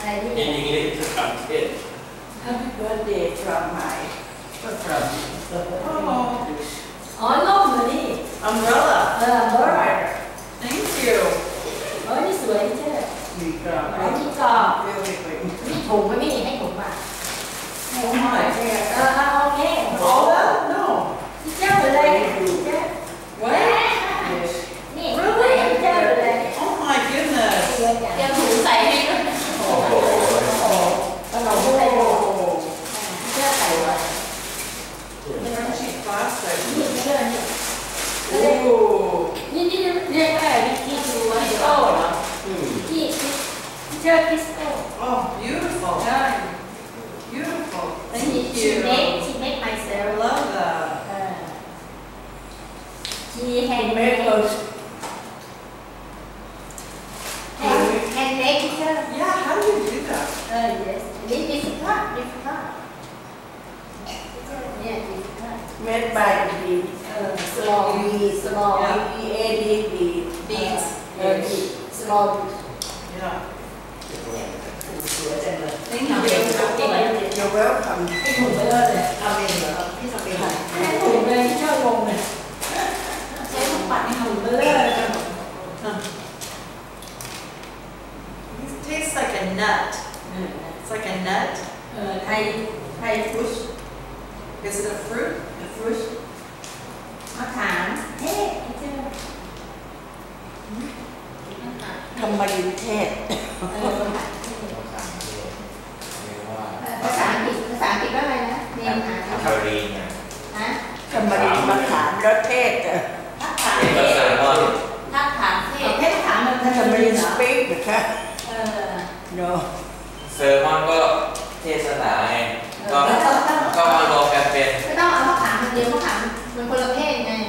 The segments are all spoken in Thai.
In English translate Happy birthday from my from Oh, lovely. umbrella. Umbrella. Thank you. นี่สวยใช่ไหมมีกรอบมีกรอบ really good. มีถุงไหมพี่ให้ถุงป่ะ Oh my. โอเค All that? No. เจ้าเลยเจ้า What? นี่เจ้าเลย Oh my goodness. เดี๋ยวถุงใส่ให้ด้วย Oh. ขนมอะไรดูเจ้าใส่ไว้ Crunchy plastic. นี่เจ้านี่ Ooh. นี่เรียกว่าอะไรที่ดูไว้โต้เหรอที่เจ้าคริสโต้ Oh, beautiful. Beautiful. Thank she you. make I myself love that. she handmade picture Yeah, how do you do that? yes this part yeah this part Made by the small beads, small beaded beads. Beads. small Yeah. สวยจังเลย Thank you. You're welcome. ให้ถุงไปเลยทำเองเหรอพี่ทำเองเหรอให้ถุงเลยเจ้างงเลยใช้ถุงปัดให้ถุงไปเลย It tastes like a nut. It's like a nut. ไทยฟุช Is it a fruit? ฟรุชมะขามเฮ้เจ้าทำมาดินเทศภาษาอังกฤษว่าอะไรนะเนมหาทำรีนไงฮะทำมาดินมะขามรสเทศอ่ะทักถามเอกเทสารศว่าทักถามเทศให้ถามมันทำมาดินสปีกนะคะ no เซอร์มอนก็เทศนาไงก็มารวมกันเป็นไม่ต้องเอามะขามมันเดียวมะขามมันคนละเพศไง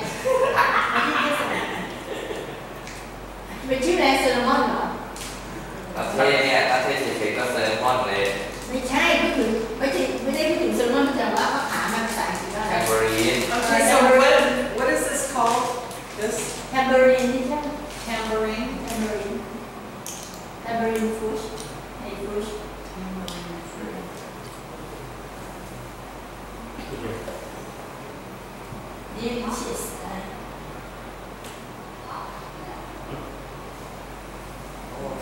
เป็นชื่อแรซโลมอนเหรอประเทศเนี่ยประเทศเฉยๆก็เซอร์มอนเลยไม่ใช่ไม่ได้พูดถึงโซโลมอนแต่ว่ามะขามมันภาษาอังกฤษว่าอะแอไรมเบอรีน Okay, so what is this called? This แฮมเบอรีนที่ใช่ tambourine? แฮมเบอรีนฟูชไอ้ฟูช delicious โอเค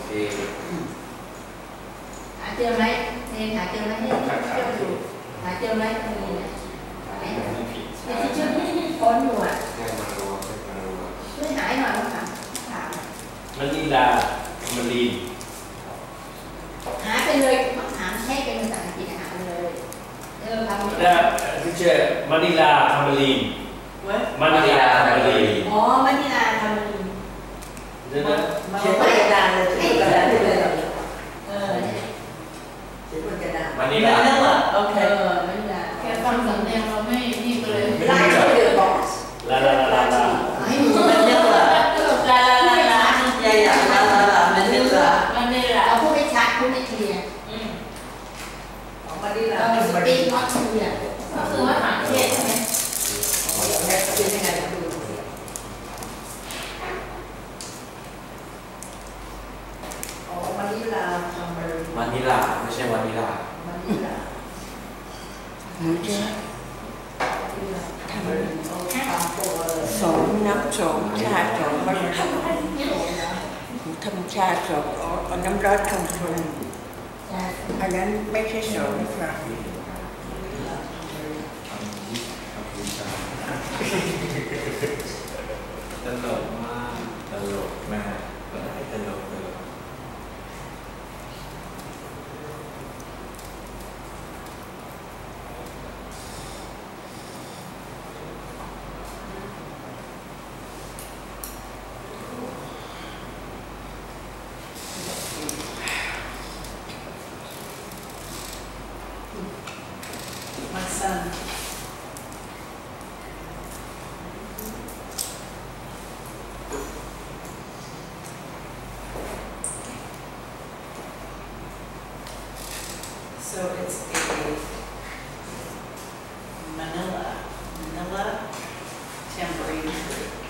หาเจอไหมเรียนหาเจอไหมให้เชื่อดูหาเจอไหมตรงนี้เนี่ยในที่ชื่อค้นอยู่อ่ะเรื่องมันรวมเรื่องมันรวมช่วยหายหน่อยค่ะถามมันนีลามันลีนหาไปเลยมะขามแช่เป็นภาษาอังกฤษหาเลยทำแล้วที่เจอมานิลาทามาลีน What? มานิลาทามาลีนอ๋อมะนิลาทำมันเดี๋ยวนะเขียนบนกระดานเลยเขียนบนกระดานเลยเออเขียนบนกระดานมันนี่ละ Manila. เอ Okay. อมะนิลาแค่ฟังสำเนียงเราไม่นี่ก็เลยไล่เขาเดือดบอกลาลาลาลาให้หนูManila ลาลาลา Yeah, yeah. La la la. Manila. มันนี่แหละเอาพูดไม่ชัดพูดไม่เคลียร์ของมาดิลาเราเป็นสมาปีดิกน็อตเคลียร์ก็คือว่าหาเทศใช่ไหมแม็กซ์เป็นยังไงมาดูอ๋อมาดิลาทำมาดิมันนี่ละไม่ใช่วันนี้ละมาดิลาสองน้ำสองชาสองมันทำชาสองเอาน้ำร้อนทำชนอันนั้นไม่ใช่สองค่ะตลกมากตลกมากตลก My son. So it's a Manila tambourine fruit.